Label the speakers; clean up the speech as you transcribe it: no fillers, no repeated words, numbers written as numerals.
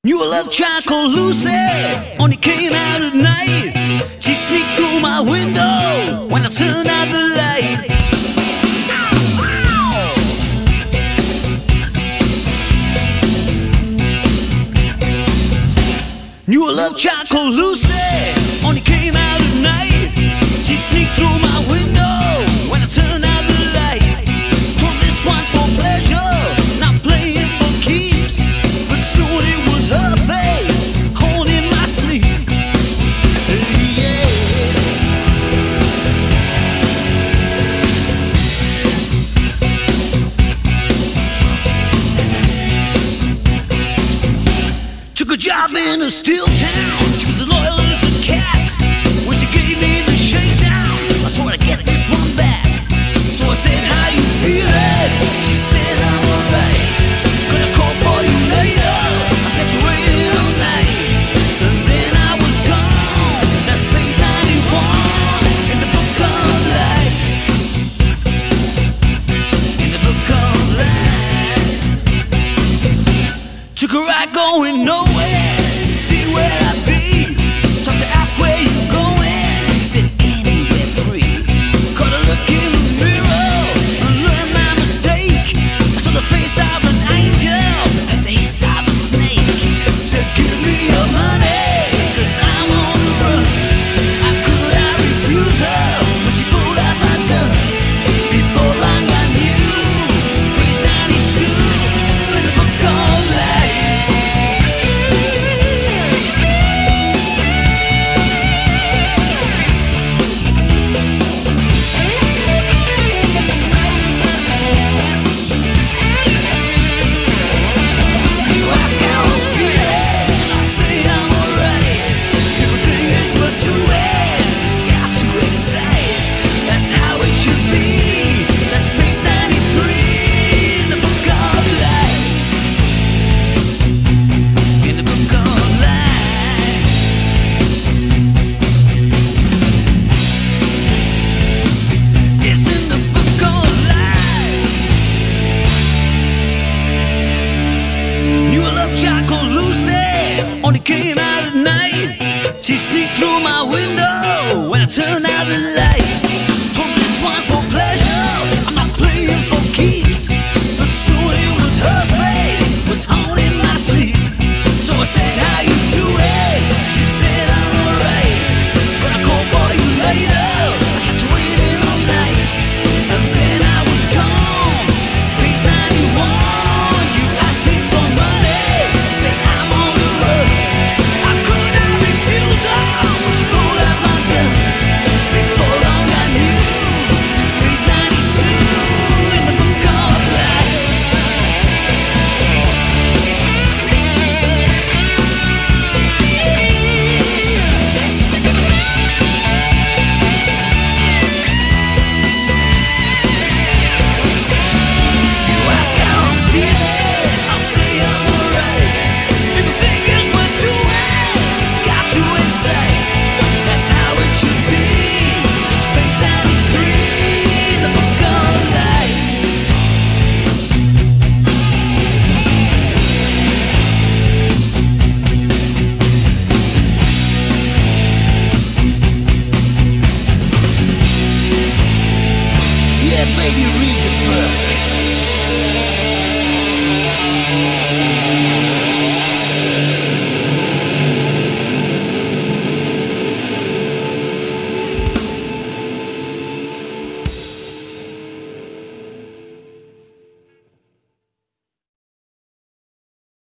Speaker 1: Knew a love child called Lucy, only came out at night. She sneaked through my window when I turned out the light. Knew a love child called Lucy, only came out at night. She sneaked through my window when I turned out the light. Told this one's for pleasure, not playing for keeps. But soon it was her face haunting my sleep. Yeah. Took a job in a steel town. She was as loyal as a cat. When she gave me the shakedown, I swore I'd get this one back. So I said, how you feeling? She said, I'm alright. Gonna call for you later. I kept waiting all night. And then I was gone. That's page 91 in the book of life. In the book of life. Took a ride going nowhere to see where I'd be. Stopped to ask where you going. She said anywhere free. Caught a look in the mirror and learned my mistake. I saw the face of an angel and the hiss of a snake. Said give me your money, 'cause I'm on the run. How could I refuse her when she pulled out my gun? Before long I knew it's page 92 in the book of life. Only came out at night. She sneaked through my window when I turned